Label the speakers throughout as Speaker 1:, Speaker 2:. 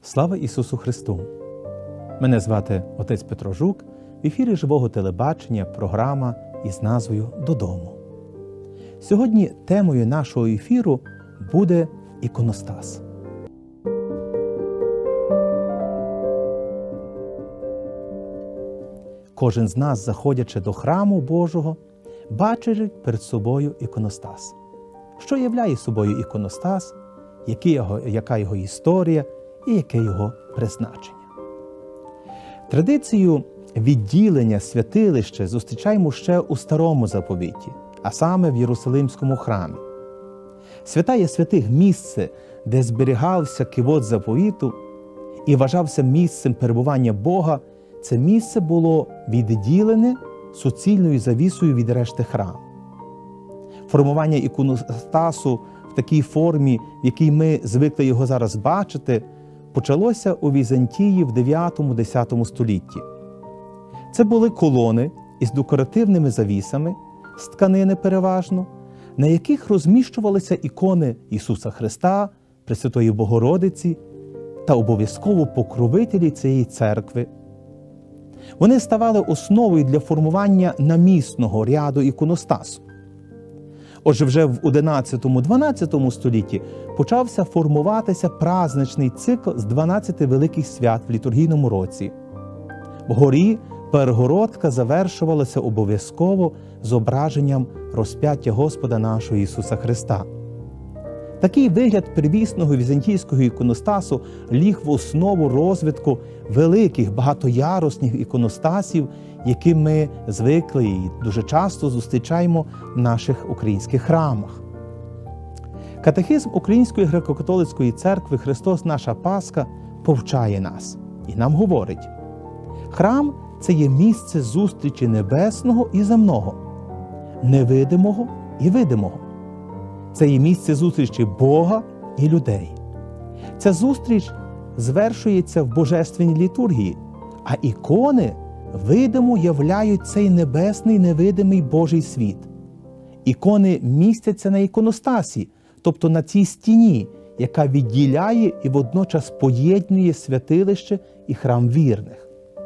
Speaker 1: Слава Ісусу Христу! Мене звати отець Петро Жук, в ефірі живого телебачення програма із назвою «Додому». Сьогодні темою нашого ефіру буде іконостас. Кожен з нас, заходячи до храму Божого, бачить перед собою іконостас. Що являє собою іконостас, яка його історія і яке його призначення. Традицію відділення святилища зустрічаємо ще у Старому Заповіті, а саме в Єрусалимському храмі. Святая святих місце, де зберігався кивот заповіту і вважався місцем перебування Бога, це місце було відділене суцільною завісою від решти храму. Формування іконостасу в такій формі, в якій ми звикли його зараз бачити, почалося у Візантії в 9-10 столітті. Це були колони із декоративними завісами, з тканини переважно, на яких розміщувалися ікони Ісуса Христа, Пресвятої Богородиці та обов'язково покровителі цієї церкви. Вони ставали основою для формування намісного ряду іконостасу. Отже, вже в 11-12 столітті почався формуватися праздничний цикл з 12 великих свят в літургійному році. Вгорі перегородка завершувалася обов'язково зображенням розп'яття Господа нашого Ісуса Христа. Такий вигляд первісного візантійського іконостасу ліг в основу розвитку великих багатоярусних іконостасів, які ми звикли і дуже часто зустрічаємо в наших українських храмах. Катехизм Української греко-католицької церкви «Христос – наша Пасха» повчає нас і нам говорить: храм – це є місце зустрічі небесного і земного, невидимого і видимого. Це є місце зустрічі Бога і людей. Ця зустріч звершується в божественній літургії, а ікони видимо являють цей небесний невидимий Божий світ. Ікони містяться на іконостасі, тобто на цій стіні, яка відділяє і водночас поєднує святилище і храм вірних.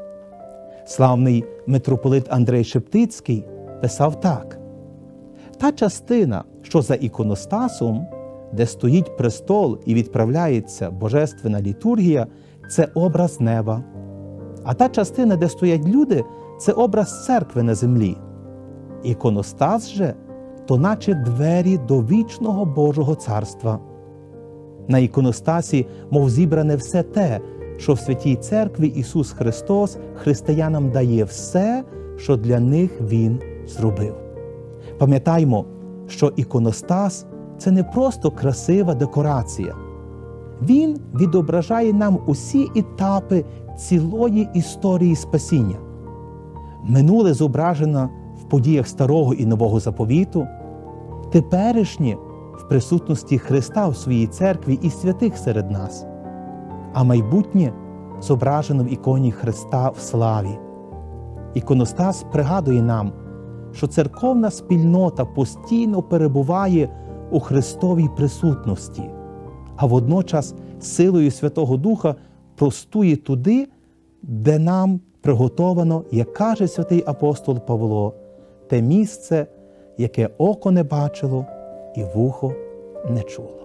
Speaker 1: Славний митрополит Андрей Шептицький писав так: «Та частина, що за іконостасом, де стоїть престол і відправляється божественна літургія, це образ неба. А та частина, де стоять люди, це образ церкви на землі. Іконостас же – то наче двері до вічного Божого царства. На іконостасі, мов зібране все те, що в святій церкві Ісус Христос християнам дає все, що для них Він зробив». Пам'ятаймо, що іконостас – це не просто красива декорація. Він відображає нам усі етапи цілої історії спасіння. Минуле зображено в подіях Старого і Нового Заповіту, теперішнє в присутності Христа в своїй церкві і святих серед нас, а майбутнє зображено в іконі Христа в славі. Іконостас пригадує нам, що церковна спільнота постійно перебуває у Христовій присутності, а водночас силою Святого Духа простує туди, де нам приготовано, як каже святий апостол Павло, те місце, яке око не бачило і вухо не чуло.